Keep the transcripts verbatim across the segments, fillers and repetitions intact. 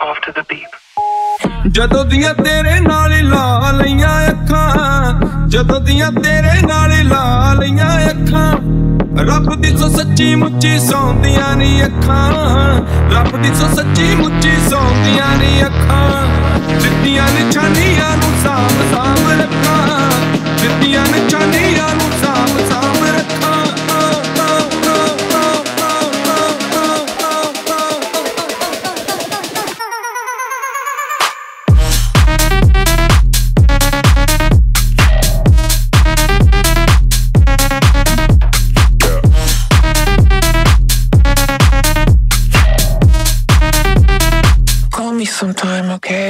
off to the beep. ਜਦੋਂ ਦੀਆਂ ਤੇਰੇ ਨਾਲ ਲਾ ਲਈਆਂ ਅੱਖਾਂ, ਜਦੋਂ ਦੀਆਂ ਤੇਰੇ ਨਾਲ ਲਾ ਲਈਆਂ ਅੱਖਾਂ, ਰੱਬ ਦੀ ਸੋ ਸੱਚੀ ਮੁੱਚੀ ਸੌਂਦੀਆਂ ਨੀ ਅੱਖਾਂ, ਰੱਬ ਦੀ ਸੋ ਸੱਚੀ ਮੁੱਚੀ ਸੌਂਦੀਆਂ ਨੀ ਅੱਖਾਂ, ਦਿੱਤੀਆਂ ਨਿਸ਼ਾਨੀਆਂ ਨੂੰ ਸਾਂਭ ਸਾਂਭ ਰੱਖਾਂ, ਦਿੱਤੀਆਂ ਨਿਸ਼ਾਨੀਆਂ ਨੂੰ ਸਾਂਭ ਸਾਂਭ ਰੱਖਾਂ। Sometime, okay?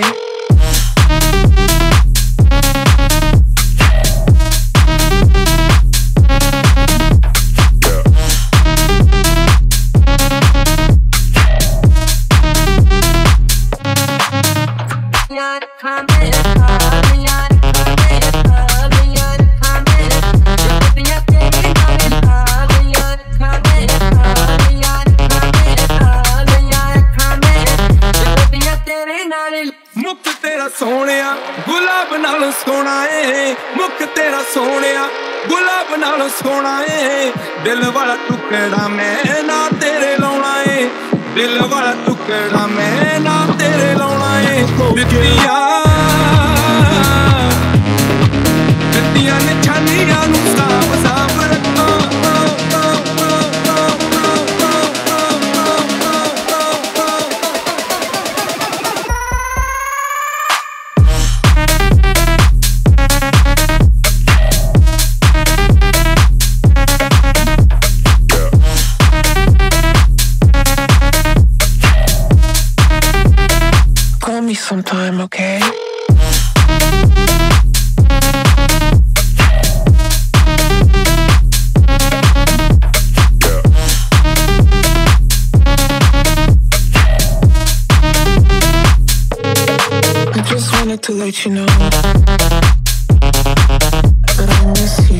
ਮੁੱਖ ਤੇਰਾ ਸੋਹਣਿਆ ਗੁਲਾਬ ਨਾਲੋਂ ਸੋਹਣਾ ਏ, ਮੁੱਖ ਤੇਰਾ ਸੋਹਣਿਆ ਗੁਲਾਬ ਨਾਲੋਂ ਸੋਹਣਾ ਏ, ਦਿਲ ਵਾਲਾ ਟੁਕੜਾ ਮੈਂ ਨਾ ਤੇਰੇ ਲਾਉਣਾ ਏ, ਦਿਲ ਵਾਲਾ ਟੁਕੜਾ ਮੈਂ ਨਾ ਤੇਰੇ ਲਾਉਣਾ ਏ। ਦਿੱਤੀਆਂ ਦਿੱਤੀਆਂ ਨਿਸ਼ਾਨੀਆਂ ਨੂੰ ਸਾਂਭ ਸਾਂਭ ਰੱਖਾਂ। Sometime, okay? I just wanted to let you know that I miss you.